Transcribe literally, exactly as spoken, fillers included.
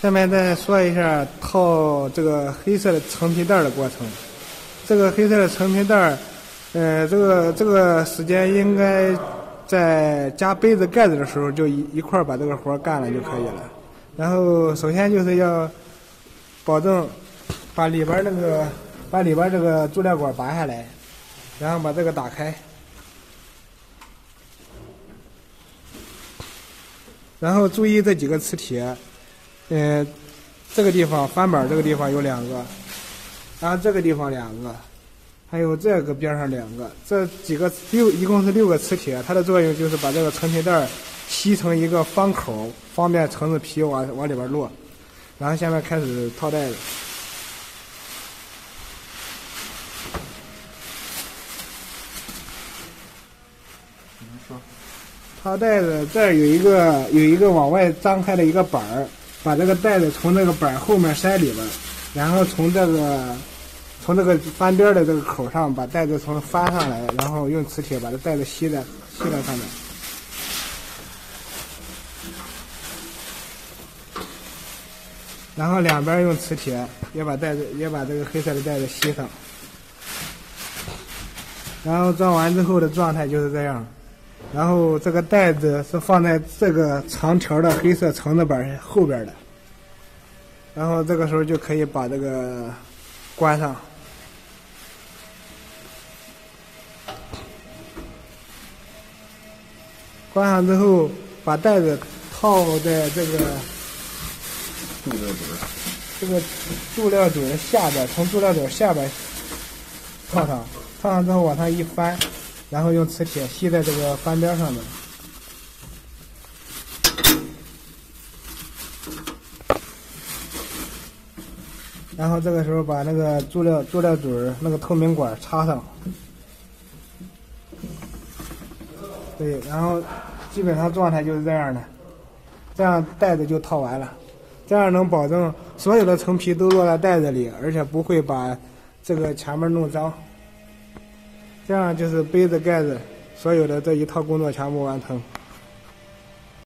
下面再说一下套这个黑色的层皮带的过程。这个黑色的层皮带，呃，这个这个时间应该在加杯子盖子的时候就一一块把这个活干了就可以了。然后首先就是要保证把里边那个把里边这个注料管拔下来，然后把这个打开，然后注意这几个磁铁。嗯、呃，这个地方翻板这个地方有两个，然后这个地方两个，还有这个边上两个，这几个六一共是六个磁铁，它的作用就是把这个层皮带吸成一个方口，方便层子皮往往里边落。然后下面开始套带子。套带子这儿有一个有一个往外张开的一个板儿。把这个带子从这个板后面塞里边，然后从这个从这个翻边的这个口上把带子从翻上来，然后用磁铁把这带子吸在吸在上面，然后两边用磁铁也把带子也把这个黑色的带子吸上，然后装完之后的状态就是这样。然后这个带子是放在这个长条的黑色层子板后边的，然后这个时候就可以把这个关上。关上之后，把带子套在这个注料嘴， 这个注料嘴下边，从注料嘴下边套上，套上之后往上一翻。然后用磁铁吸在这个翻边上面，然后这个时候把那个注料注料嘴那个透明管插上，对，然后基本上状态就是这样的，这样带子就套完了，这样能保证所有的层皮都落在带子里，而且不会把这个前面弄脏。这样就是杯子盖子所有的这一套工作全部完成。